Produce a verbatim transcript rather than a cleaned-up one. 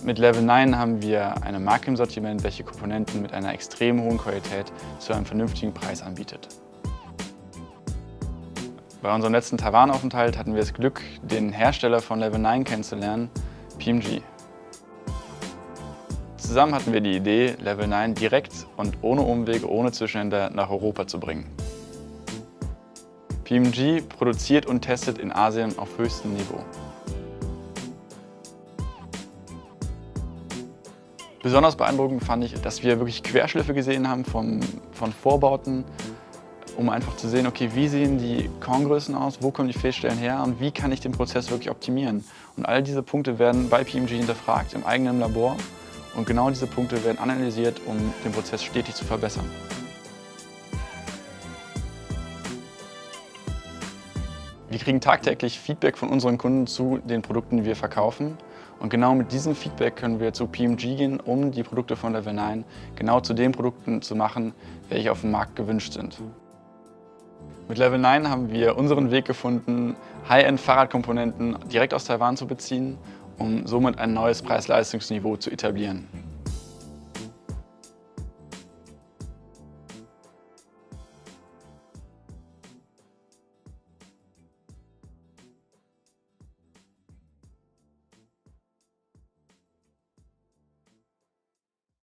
Mit Level neun haben wir eine Marke im Sortiment, welche Komponenten mit einer extrem hohen Qualität zu einem vernünftigen Preis anbietet. Bei unserem letzten Taiwan-Aufenthalt hatten wir das Glück, den Hersteller von Level neun kennenzulernen, P M G. Zusammen hatten wir die Idee, Level neun direkt und ohne Umwege, ohne Zwischenhändler nach Europa zu bringen. P M G produziert und testet in Asien auf höchstem Niveau. Besonders beeindruckend fand ich, dass wir wirklich Querschliffe gesehen haben vom, von Vorbauten, um einfach zu sehen, okay, wie sehen die Korngrößen aus, wo kommen die Fehlstellen her und wie kann ich den Prozess wirklich optimieren. Und all diese Punkte werden bei P M G hinterfragt im eigenen Labor und genau diese Punkte werden analysiert, um den Prozess stetig zu verbessern. Wir kriegen tagtäglich Feedback von unseren Kunden zu den Produkten, die wir verkaufen. Und genau mit diesem Feedback können wir zu P M G gehen, um die Produkte von Level neun genau zu den Produkten zu machen, welche auf dem Markt gewünscht sind. Mit Level neun haben wir unseren Weg gefunden, High-End-Fahrradkomponenten direkt aus Taiwan zu beziehen, um somit ein neues Preis-Leistungs-Niveau zu etablieren.